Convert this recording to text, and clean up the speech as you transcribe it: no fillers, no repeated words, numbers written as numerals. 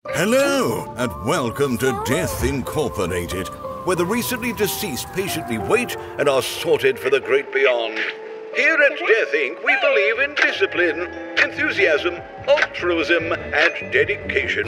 Hello, and welcome to Death Incorporated, where the recently deceased patiently wait and are sorted for the great beyond. Here at Death Inc., we believe in discipline, enthusiasm, altruism, and dedication.